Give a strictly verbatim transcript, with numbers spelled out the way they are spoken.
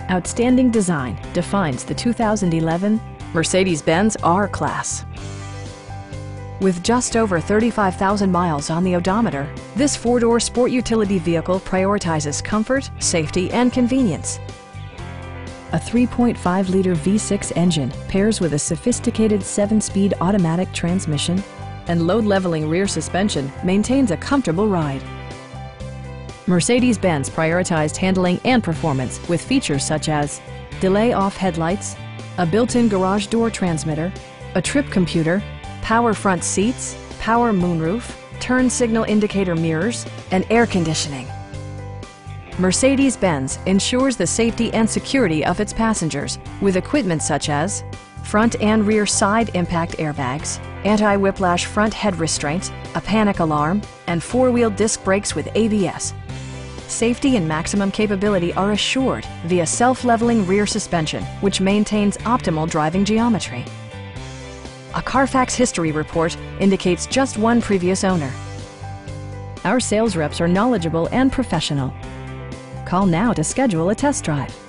Outstanding design defines the two thousand eleven Mercedes-Benz R-Class. With just over thirty-five thousand miles on the odometer, this four-door sport utility vehicle prioritizes comfort, safety, and convenience. A three point five liter V six engine pairs with a sophisticated seven-speed automatic transmission, and load-leveling rear suspension maintains a comfortable ride. Mercedes-Benz prioritized handling and performance with features such as delay-off headlights, a built-in garage door transmitter, a trip computer, power front seats, power moonroof, turn signal indicator mirrors, and air conditioning. Mercedes-Benz ensures the safety and security of its passengers with equipment such as front and rear side impact airbags, anti-whiplash front head restraints, a panic alarm, and four-wheel disc brakes with A B S. Safety and maximum capability are assured via self-leveling rear suspension, which maintains optimal driving geometry. A Carfax history report indicates just one previous owner. Our sales reps are knowledgeable and professional. Call now to schedule a test drive.